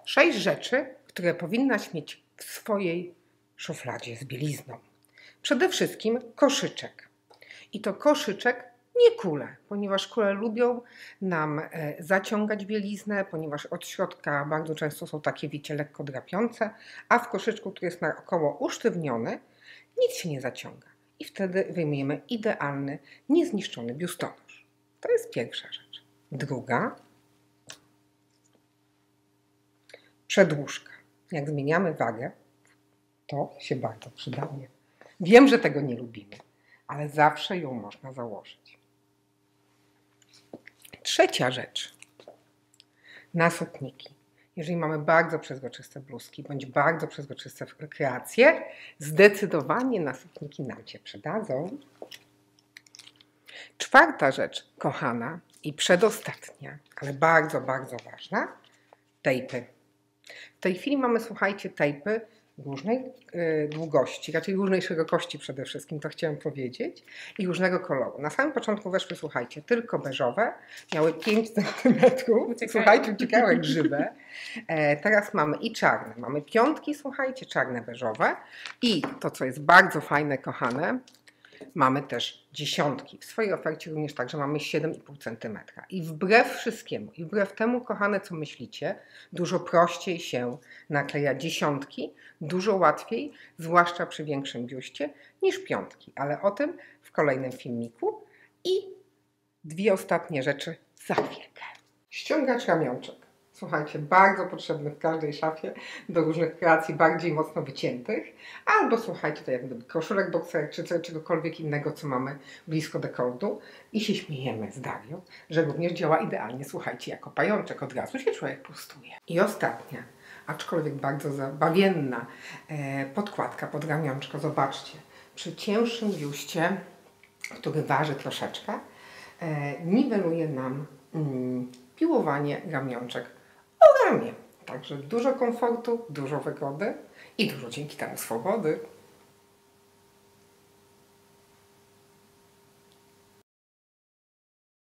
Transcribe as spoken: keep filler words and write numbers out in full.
Sześć rzeczy, które powinnaś mieć w swojej szufladzie z bielizną. Przede wszystkim koszyczek. I to koszyczek, nie kule, ponieważ kule lubią nam zaciągać bieliznę, ponieważ od środka bardzo często są takie, wiecie, lekko drapiące, a w koszyczku, który jest naokoło usztywniony, nic się nie zaciąga. I wtedy wyjmiemy idealny, niezniszczony biustonosz. To jest pierwsza rzecz. Druga. Przedłużka. Jak zmieniamy wagę, to się bardzo przydaje. Wiem, że tego nie lubimy, ale zawsze ją można założyć. Trzecia rzecz. Nasotniki. Jeżeli mamy bardzo przezroczyste bluzki bądź bardzo przezroczyste kreacje, zdecydowanie nasotniki nam się przydadzą. Czwarta rzecz, kochana i przedostatnia, ale bardzo, bardzo ważna, tejpy. W tej chwili mamy, słuchajcie, tejpy różnej y, długości, raczej różnej szerokości przede wszystkim, to chciałam powiedzieć, i różnego koloru. Na samym początku weszły, słuchajcie, tylko beżowe, miały pięć centymetrów, słuchajcie, uciekały jak grzybe. E, teraz mamy i czarne, mamy piątki, słuchajcie, czarne beżowe i to, co jest bardzo fajne, kochane, mamy też dziesiątki. W swojej ofercie również także mamy siedem i pół centymetra. I wbrew wszystkiemu, i wbrew temu, kochane, co myślicie, dużo prościej się nakleja dziesiątki, dużo łatwiej, zwłaszcza przy większym biuście, niż piątki. Ale o tym w kolejnym filmiku. I dwie ostatnie rzeczy za chwilkę. Ściągacz ramionczek. Słuchajcie, bardzo potrzebny w każdej szafie do różnych kreacji bardziej mocno wyciętych. Albo słuchajcie, to jak gdyby koszulek bokserek czy czegokolwiek innego, co mamy blisko dekoltu. I się śmiejemy z Darią, że również działa idealnie, słuchajcie, jako pajączek. Od razu się człowiek prostuje. I ostatnia, aczkolwiek bardzo zabawienna e, podkładka pod ramionczko. Zobaczcie, przy cięższym biuście, który waży troszeczkę, e, niweluje nam mm, piłowanie ramionczek o ramię. Także dużo komfortu, dużo wygody i dużo dzięki temu swobody.